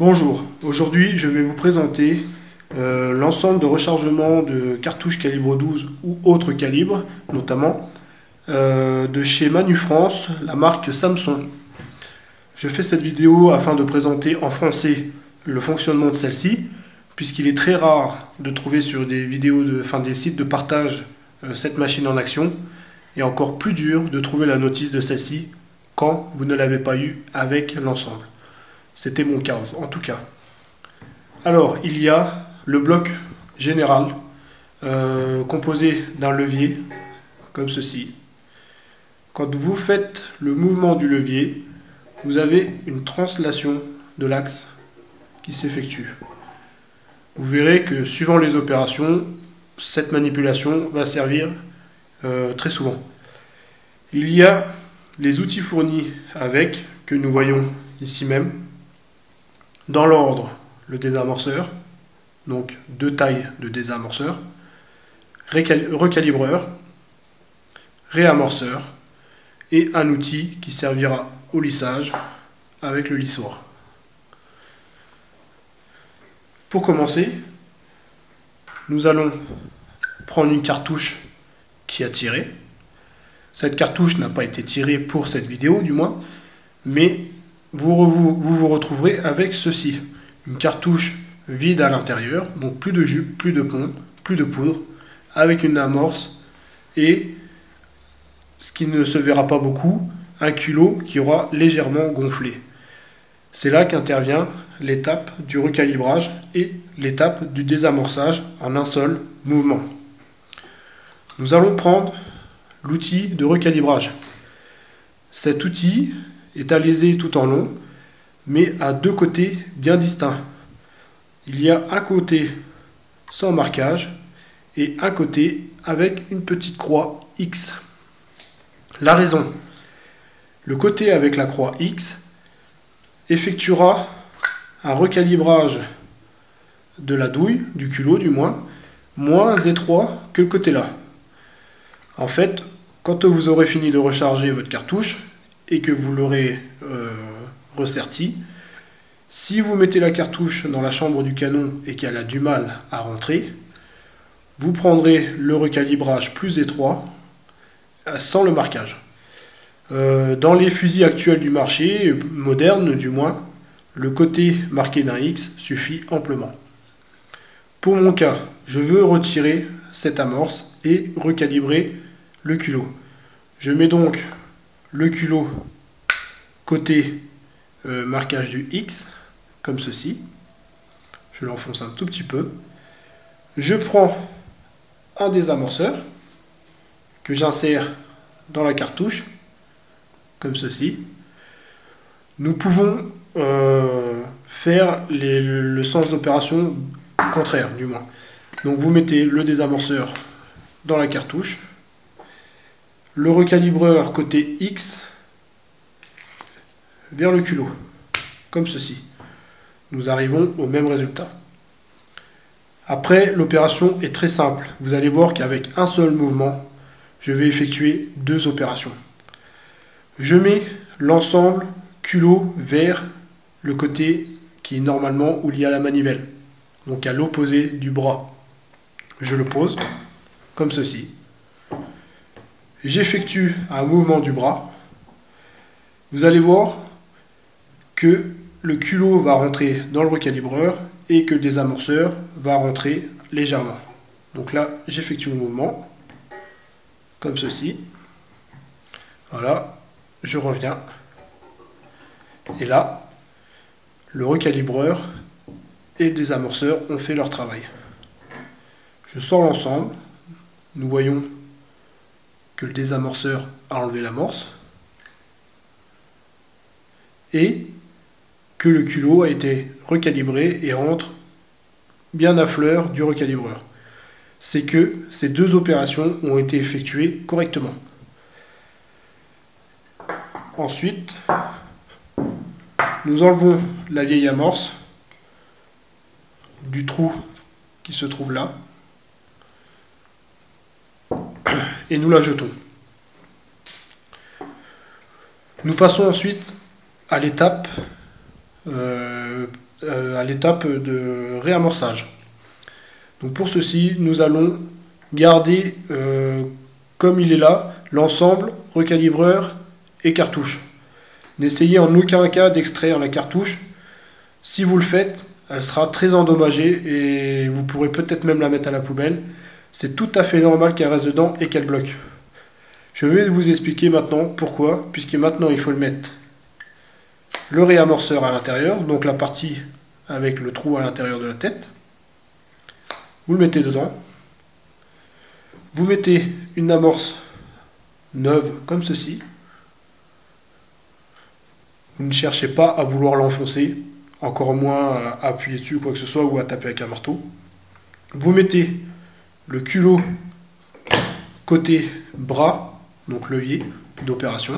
Bonjour, aujourd'hui je vais vous présenter l'ensemble de rechargement de cartouches calibre 12 ou autres calibres, notamment de chez Manufrance, la marque Samson. Je fais cette vidéo afin de présenter en français le fonctionnement de celle-ci, puisqu'il est très rare de trouver sur des vidéos, des sites de partage cette machine en action, et encore plus dur de trouver la notice de celle-ci quand vous ne l'avez pas eu avec l'ensemble. C'était mon cas en tout cas. Alors, il y a le bloc général composé d'un levier comme ceci. Quand vous faites le mouvement du levier, vous avez une translation de l'axe qui s'effectue. Vous verrez que suivant les opérations, cette manipulation va servir très souvent. Il y a les outils fournis avec, que nous voyons ici même. Dans l'ordre, le désamorceur, donc deux tailles de désamorceur, recalibreur, réamorceur et un outil qui servira au lissage avec le lissoir. Pour commencer, nous allons prendre une cartouche qui a tiré. Cette cartouche n'a pas été tirée pour cette vidéo du moins, mais vous retrouverez avec ceci, une cartouche vide à l'intérieur, donc plus de jus, plus de pont, plus de poudre, avec une amorce et, ce qui ne se verra pas beaucoup, un culot qui aura légèrement gonflé. C'est là qu'intervient l'étape du recalibrage et l'étape du désamorçage en un seul mouvement. Nous allons prendre l'outil de recalibrage. Cet outil est alésé tout en long, mais à deux côtés bien distincts. Il y a un côté sans marquage et un côté avec une petite croix X. La raison, le côté avec la croix X effectuera un recalibrage de la douille, du culot du moins étroit que le côté là. En fait, quand vous aurez fini de recharger votre cartouche et que vous l'aurez resserti, si vous mettez la cartouche dans la chambre du canon et qu'elle a du mal à rentrer, vous prendrez le recalibrage plus étroit sans le marquage. Dans les fusils actuels du marché, modernes du moins, le côté marqué d'un X suffit amplement. Pour mon cas, je veux retirer cette amorce et recalibrer le culot. Je mets donc le culot côté marquage du X, comme ceci. Je l'enfonce un tout petit peu. Je prends un désamorceur que j'insère dans la cartouche, comme ceci. Nous pouvons faire le sens d'opération contraire, du moins. Donc vous mettez le désamorceur dans la cartouche, le recalibreur côté X vers le culot, comme ceci. Nous arrivons au même résultat. Après, l'opération est très simple. Vous allez voir qu'avec un seul mouvement, je vais effectuer deux opérations. Je mets l'ensemble culot vers le côté qui est normalement où il y a la manivelle, donc à l'opposé du bras. Je le pose, comme ceci. J'effectue un mouvement du bras. Vous allez voir que le culot va rentrer dans le recalibreur et que le désamorceur va rentrer légèrement. Donc là, j'effectue le mouvement, comme ceci. Voilà, je reviens. Et là, le recalibreur et le désamorceur ont fait leur travail. Je sors l'ensemble. Nous voyons que le désamorceur a enlevé l'amorce et que le culot a été recalibré et rentre bien à fleur du recalibreur. C'est que ces deux opérations ont été effectuées correctement. Ensuite, nous enlevons la vieille amorce du trou qui se trouve là et nous la jetons. Nous passons ensuite à l'étape à l'étape de réamorçage. Donc pour ceci, nous allons garder comme il est là l'ensemble recalibreur et cartouche. N'essayez en aucun cas d'extraire la cartouche. Si vous le faites, elle sera très endommagée et vous pourrez peut-être même la mettre à la poubelle. C'est tout à fait normal qu'elle reste dedans et qu'elle bloque. Je vais vous expliquer maintenant pourquoi, puisque maintenant il faut le mettre le réamorceur à l'intérieur, donc la partie avec le trou à l'intérieur de la tête. Vous le mettez dedans. Vous mettez une amorce neuve comme ceci. Vous ne cherchez pas à vouloir l'enfoncer, encore moins à appuyer dessus ou quoi que ce soit, ou à taper avec un marteau. Vous mettez le culot côté bras, donc levier d'opération,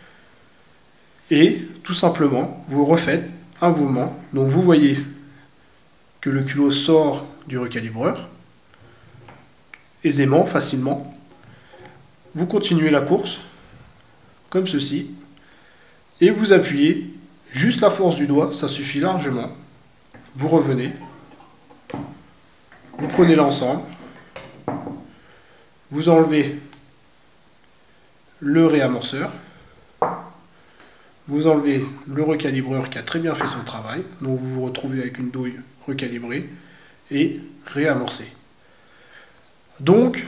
et tout simplement vous refaites un mouvement. Donc vous voyez que le culot sort du recalibreur aisément, facilement. Vous continuez la course comme ceci et vous appuyez juste la force du doigt, ça suffit largement. Vous revenez, vous prenez l'ensemble, vous enlevez le réamorceur, vous enlevez le recalibreur qui a très bien fait son travail, donc vous vous retrouvez avec une douille recalibrée et réamorcée. Donc,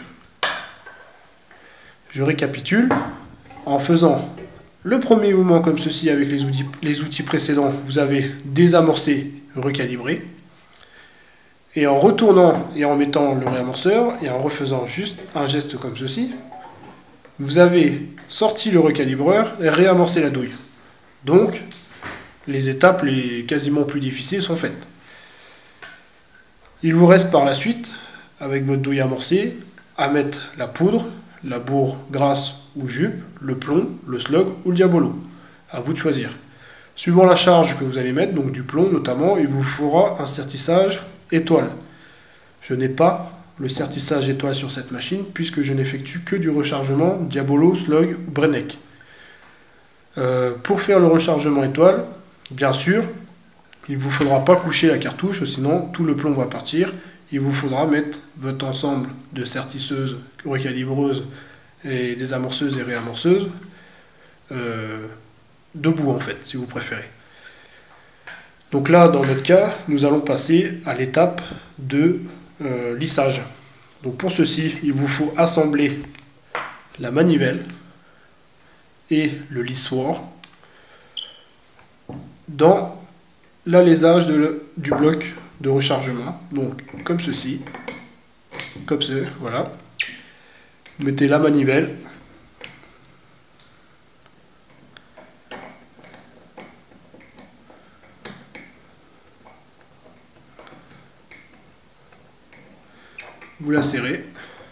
je récapitule, en faisant le premier mouvement comme ceci avec les outils précédents, vous avez désamorcé, recalibré, et en retournant et en mettant le réamorceur et en refaisant juste un geste comme ceci, vous avez sorti le recalibreur et réamorcé la douille. Donc, les étapes les quasiment plus difficiles sont faites. Il vous reste par la suite, avec votre douille amorcée, à mettre la poudre, la bourre grasse ou jupe, le plomb, le slug ou le diabolo. À vous de choisir. Suivant la charge que vous allez mettre, donc du plomb notamment, il vous faudra un sertissage étoile. Je n'ai pas le sertissage étoile sur cette machine puisque je n'effectue que du rechargement diabolo, slug ou Brenneck. Pour faire le rechargement étoile, bien sûr, il ne vous faudra pas coucher la cartouche, sinon tout le plomb va partir. Il vous faudra mettre votre ensemble de sertisseuses, recalibreuses et désamorceuses et réamorceuses debout en fait, si vous préférez. Donc là, dans notre cas, nous allons passer à l'étape de lissage. Donc pour ceci, il vous faut assembler la manivelle et le lissoir dans l'alésage du bloc de rechargement. Donc comme ceci, comme ça, voilà. Vous mettez la manivelle. Vous la serrez.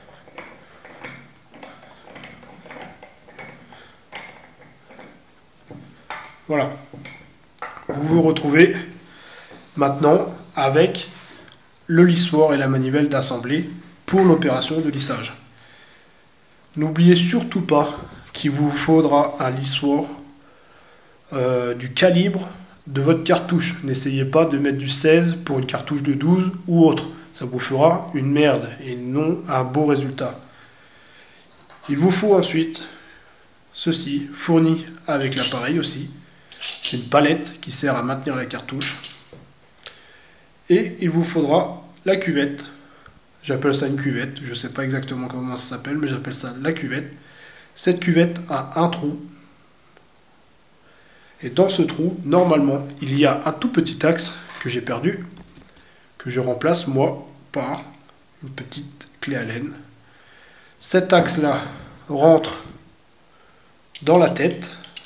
Voilà. Vous vous retrouvez maintenant avec le lissoir et la manivelle d'assemblée pour l'opération de lissage. N'oubliez surtout pas qu'il vous faudra un lissoir du calibre de votre cartouche. N'essayez pas de mettre du 16 pour une cartouche de 12 ou autre. Ça vous fera une merde et non un beau résultat. Il vous faut ensuite ceci, fourni avec l'appareil aussi. C'est une palette qui sert à maintenir la cartouche. Et il vous faudra la cuvette. J'appelle ça une cuvette. Je ne sais pas exactement comment ça s'appelle, mais j'appelle ça la cuvette. Cette cuvette a un trou. Et dans ce trou, normalement, il y a un tout petit axe que j'ai perdu, que je remplace moi par une petite clé Allen. Cet axe-là rentre dans la tête,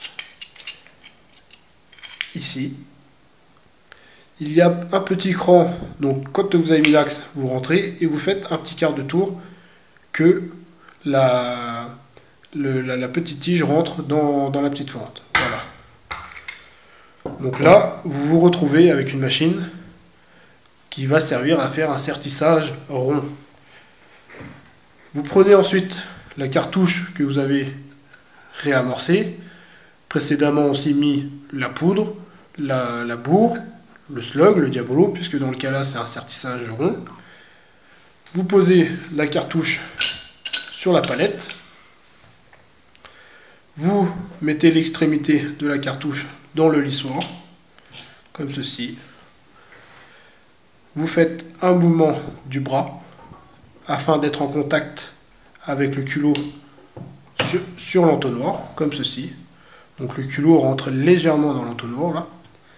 ici. Il y a un petit cran, donc quand vous avez mis l'axe, vous rentrez et vous faites un petit quart de tour que la petite tige rentre dans la petite fente. Voilà. Donc là, vous vous retrouvez avec une machine qui va servir à faire un sertissage rond. Vous prenez ensuite la cartouche que vous avez réamorcée, précédemment aussi mis la poudre, la bourre, le slug, le diabolo, puisque dans le cas là c'est un sertissage rond. Vous posez la cartouche sur la palette. Vous mettez l'extrémité de la cartouche dans le lissoir, comme ceci. Vous faites un mouvement du bras afin d'être en contact avec le culot sur l'entonnoir, comme ceci. Donc le culot rentre légèrement dans l'entonnoir là.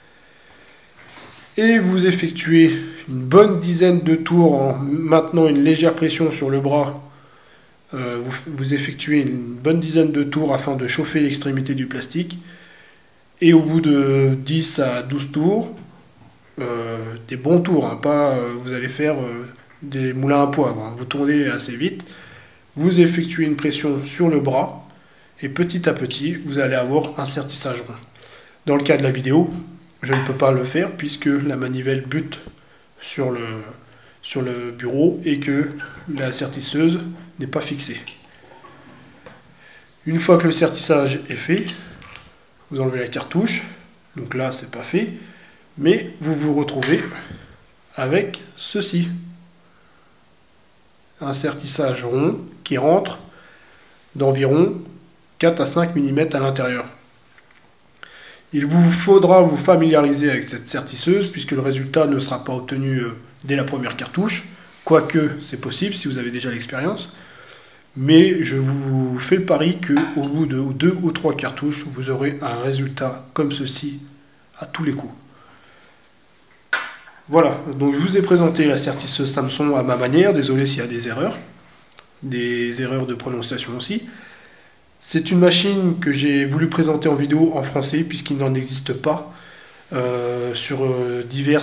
Et vous effectuez une bonne dizaine de tours en maintenant une légère pression sur le bras. Vous effectuez une bonne dizaine de tours afin de chauffer l'extrémité du plastique. Et au bout de 10 à 12 tours, des bons tours, hein, pas vous allez faire des moulins à poivre, hein, vous tournez assez vite, vous effectuez une pression sur le bras et petit à petit vous allez avoir un sertissage rond. Dans le cas de la vidéo, je ne peux pas le faire puisque la manivelle bute sur le bureau et que la sertisseuse n'est pas fixée. Une fois que le sertissage est fait, vous enlevez la cartouche, donc là c'est pas fait, mais vous vous retrouvez avec ceci, un sertissage rond qui rentre d'environ 4 à 5 mm à l'intérieur. Il vous faudra vous familiariser avec cette sertisseuse puisque le résultat ne sera pas obtenu dès la première cartouche, quoique c'est possible si vous avez déjà l'expérience. Mais je vous fais le pari qu'au bout de 2 ou 3 cartouches, vous aurez un résultat comme ceci à tous les coups. Voilà, donc je vous ai présenté la sertisseuse Samson à ma manière, désolé s'il y a des erreurs de prononciation aussi. C'est une machine que j'ai voulu présenter en vidéo en français puisqu'il n'en existe pas sur divers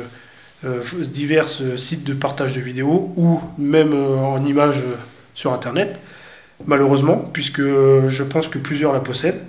sites de partage de vidéos ou même en images sur internet, malheureusement, puisque je pense que plusieurs la possèdent.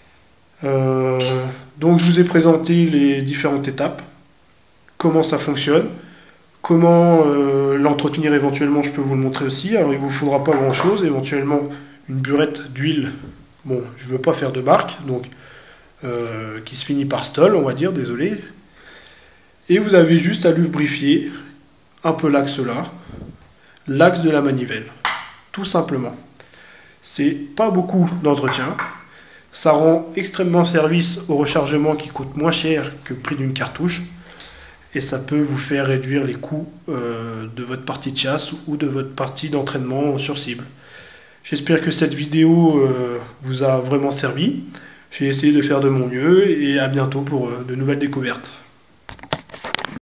Donc je vous ai présenté les différentes étapes, comment ça fonctionne, comment l'entretenir éventuellement, je peux vous le montrer aussi. Alors il ne vous faudra pas grand chose, éventuellement une burette d'huile, bon je ne veux pas faire de marque, donc qui se finit par Stoll, on va dire, désolé. Et vous avez juste à lubrifier un peu l'axe là, l'axe de la manivelle, tout simplement. C'est pas beaucoup d'entretien, ça rend extrêmement service au rechargement qui coûte moins cher que le prix d'une cartouche, et ça peut vous faire réduire les coûts de votre partie de chasse ou de votre partie d'entraînement sur cible. J'espère que cette vidéo vous a vraiment servi. J'ai essayé de faire de mon mieux et à bientôt pour de nouvelles découvertes.